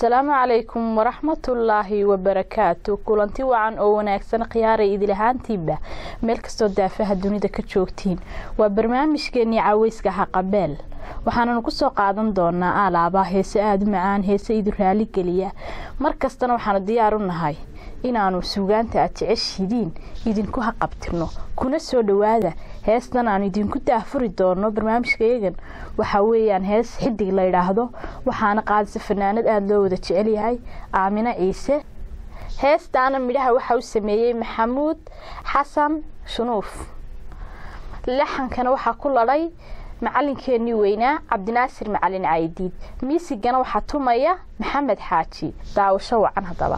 السلام عليكم ورحمة الله وبركاته. كلنتي وعن أو وناكسن قياري إذا لهان تيبا ملك استودافها الدنيا كتشوكتين وبرنامج كني عويسك حقبال waxaana ku soo qaadan doonaa alaaba heese aad macaan heese idin raali geliya markastana waxaan diyaar u nahay inaanu suugaanta aad jeceshiin idinku haqabtirno kuna soo dhawaada heestan aan idinku daafuri doono barnaamijkeegan waxa weeyaan hees xidig la yiraahdo waxaana qaadisa fanaanad aad loo wada jecel yahay Aamina Ciise heestaana midhaha waxa uu sameeyay Maxamuud Xasan Shunuuf laxankana waxa ku lalay macallinkeenii weynaa Cabdinaasir Macallin Caydiid miisigana waxa tumaya Maxamed Xaaji daawasho wacan hadaba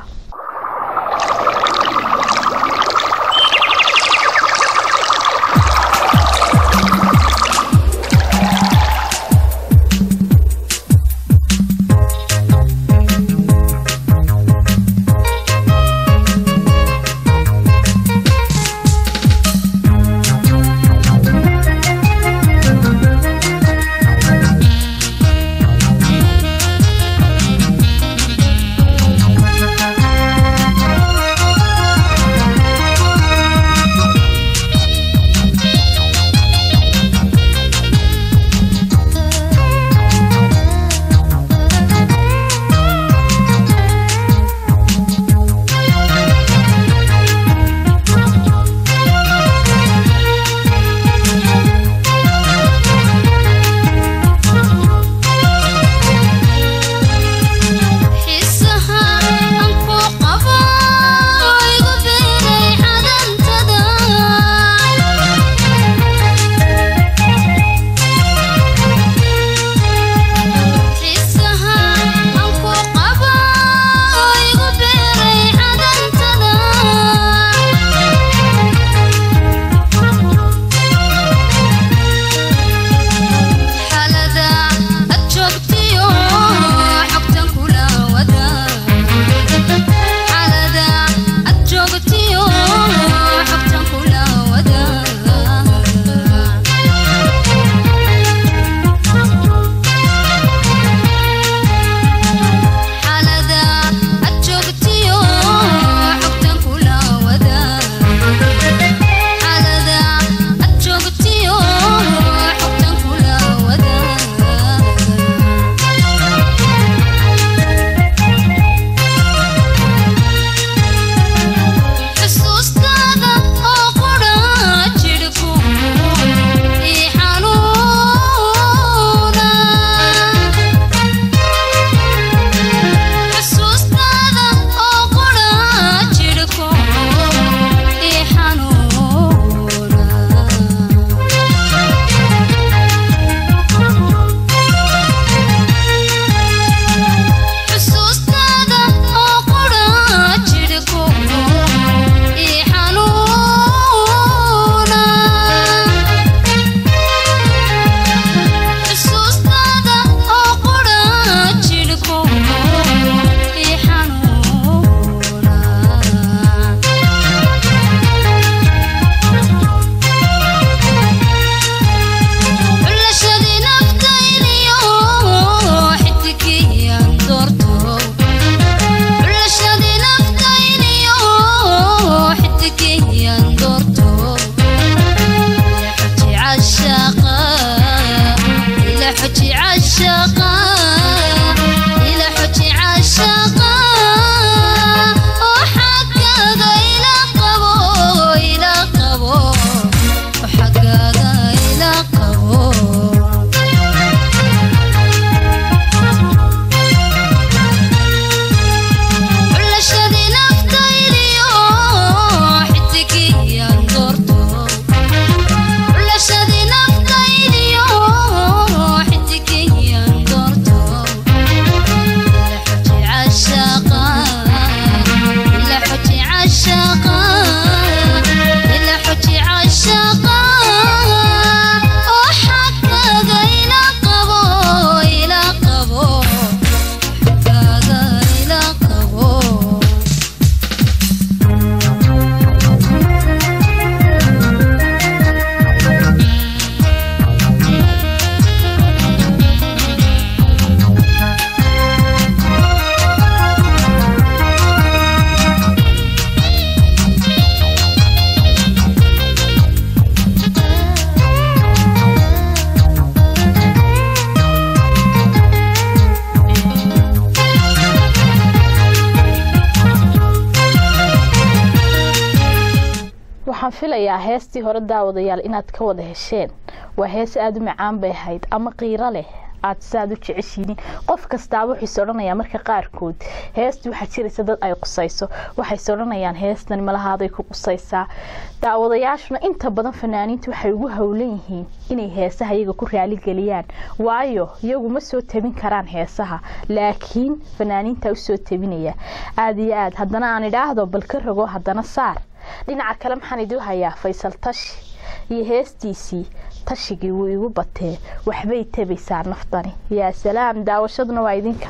waxaan filayaa heestii hore daawadayaal inaad ka wada hesheen waa hees aad u macaan bay ahayd ama qiiro leh aad saad u jeceshiin qof kasta wuxuu soranaya marka qaarkood heestu waxa jiraysa dad ay qusayso waxay soranayaan heestan malahaaday ku qusaysaa daawadayaashuna inta badan fanaaniintu waxay ugu hawlan yihiin inay heesaha iyaga ku raali galiyaan waayo iyagu ma soo tabin karaan heesaha laakiin fanaaniinta u soo tabinaya aad iyo aad haddana aan idhaahdo bal ka rogo haddana saar dhinaca kale maxaan idin hayaa Faysal Tashi iyo heestiisii tashigii wuu igu batee waxbay tabaysaa naftani yaa salaam daawashaduna waa idinka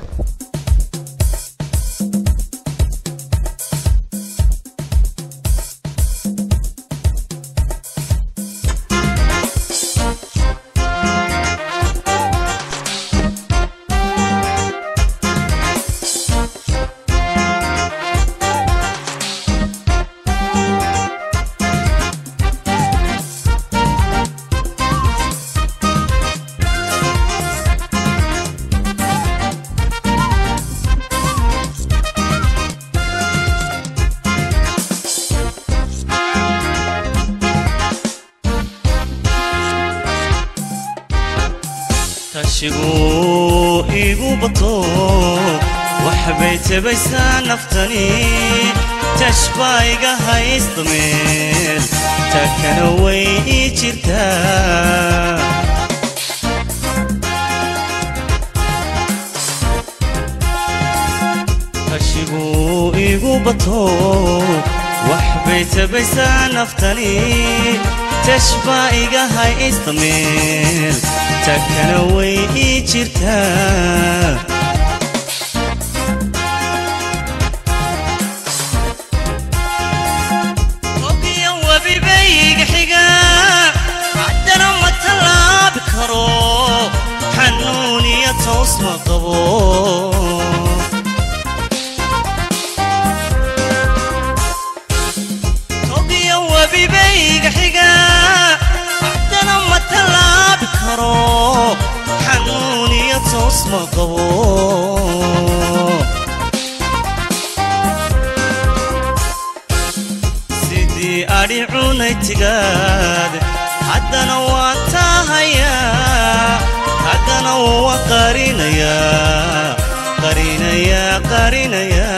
tashigu igu bato waxbay tabaysaa naftani tashbayga haysto meel takana way ii jirtaa tashigu igu bato waxbay tabaysaa naftani tashbayga haysto meel takana way ii jirtaa ogiya wabibayga xiga haddana ma tallaabi karo xanuun iyo toos ma qabo ogiya wabibayga xiga haddana ma tallaabi karo حنون يا توس ما قبو سيدي أريعوني تقاد حتى نوانتا هيا حتى نوا قرينا يا قرينا يا قرينا يا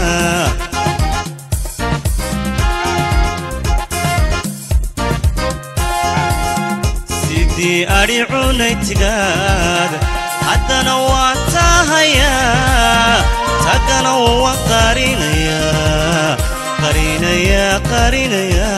سيدي أريعوني تقاد حتى نوانتا هيا حتى نوا قرينا يا قرينا يا قرينا يا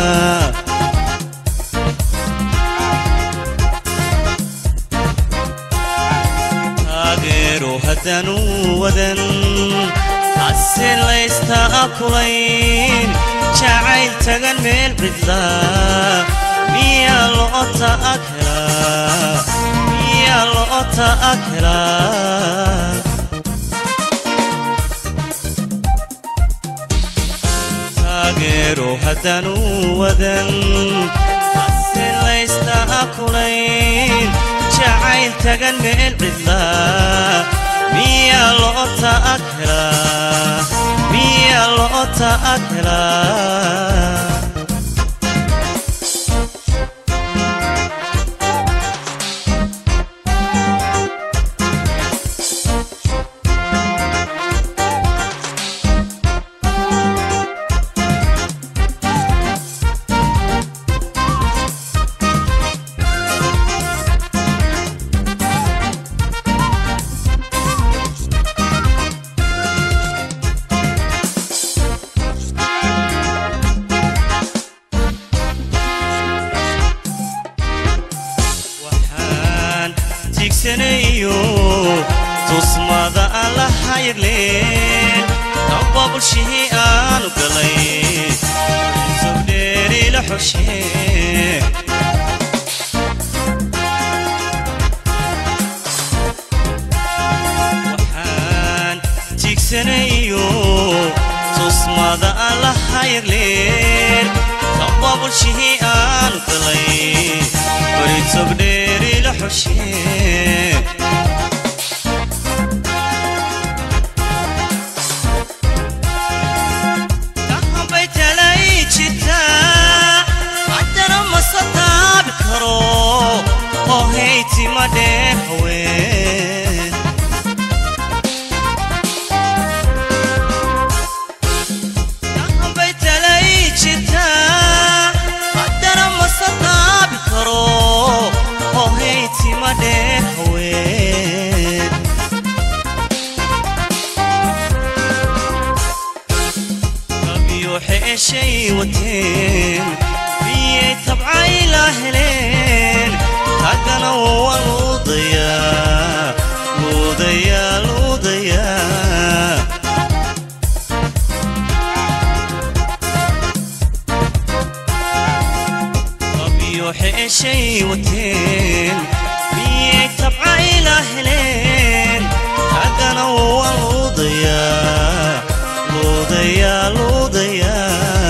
تاغيرو هدنو ودن حسين ليستا أكلين شعيل تغن ميل بدلا ميا لوتا أكلا ميا لوتا أكلا تاغيرو هدنو ودن حسين ليستا أكلين شعيل تغن ميل بدلا ميا لوتا أكلا ميا لوتا أكلا تصمد على حير ليل طباب الشيء أنا قليل سوديري لحشي وحان تكسنيو تصمد على حير ليل طباب الشيء أنا قليل سوديري لحشي timadheer haween شي وتين بيه تبعي لهلين تاقنا والوضيا لوضيا لوضيا طبي وحي شي وتين بيه تبعي لهلين تاقنا والوضيا لوضيا لوضيا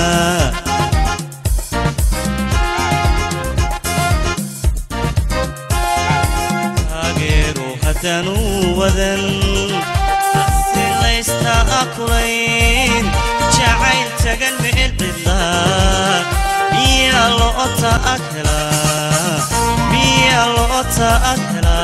هدنو وذن أسي أكلين جعيل تقن بالبطار بيا لقطة أكلا بيا لقطة أكلا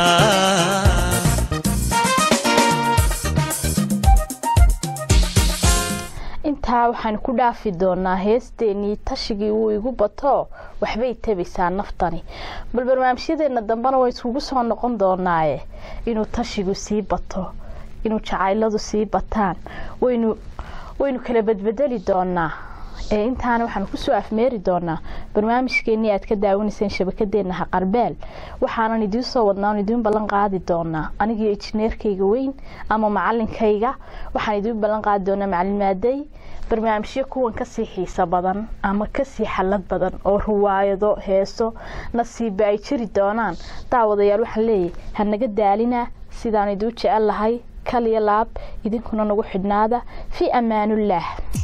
intaa waxaan ku dhaafi doonaa heesteenii tashigii uu igu bato waxbay tabisaa naftani bal barnaamijyadeena dambana way isugu soo noqon doonaaye inuu tashigu sii bato inuu jacayladu sii bataan waynu kala badbedeli doonaa intaana waxaan ku soo afmeeri doonaa barnaamijkeennii aad ka daawanayseen shabakadeena Haqarbeel waxaanan idiin soo wadnaa idiin ballan qaadi doonaa anigii injineerkayga weyn ama macallinkayga waxaan idiin ballan qaadi doonaa macallimaaday barnaamijyo kuwan ka sii xiiso badan ama ka sii xalad badan oo ruwaayado heeso nasiib ay jiri doonaan daawadayaal waxaan leeyahay hanaga daalina sidaan idin jecel lahay kaliya laab idinkuna nagu xidhnaada fi amaanullah